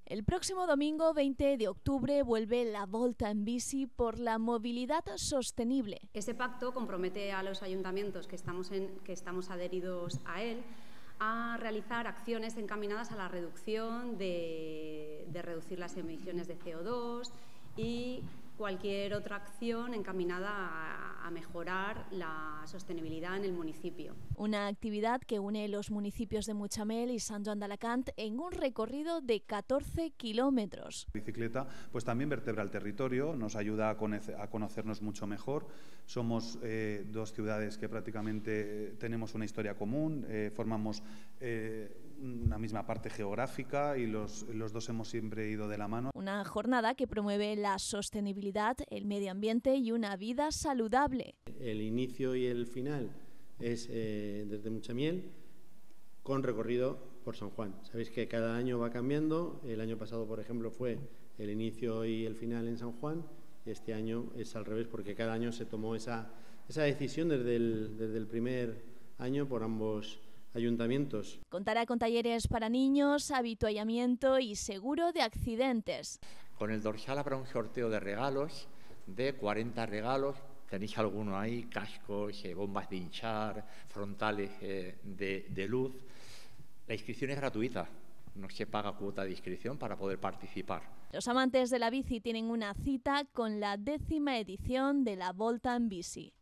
El próximo domingo 20 de octubre vuelve la Volta en Bici por la movilidad sostenible. Este pacto compromete a los ayuntamientos que estamos adheridos a él a realizar acciones encaminadas a la reducción de reducir las emisiones de CO2 y cualquier otra acción encaminada a mejorar la sostenibilidad en el municipio. Una actividad que une los municipios de Mutxamel y Sant Joan d'Alacant en un recorrido de 14 kilómetros. La bicicleta pues también vertebra el territorio, nos ayuda a conocernos mucho mejor. Somos dos ciudades que prácticamente tenemos una historia común, formamos una misma parte geográfica y los dos hemos siempre ido de la mano. Una jornada que promueve la sostenibilidad, el medio ambiente y una vida saludable. El inicio y el final es desde Mutxamel con recorrido por San Juan. Sabéis que cada año va cambiando. El año pasado, por ejemplo, fue el inicio y el final en San Juan. Este año es al revés porque cada año se tomó esa decisión desde el primer año por ambos ayuntamientos. Contará con talleres para niños, avituallamiento y seguro de accidentes. Con el dorsal habrá un sorteo de regalos, de 40 regalos. Tenéis alguno ahí, cascos, bombas de hinchar, frontales de luz. La inscripción es gratuita, no se paga cuota de inscripción para poder participar. Los amantes de la bici tienen una cita con la 10ª edición de la Volta en Bici.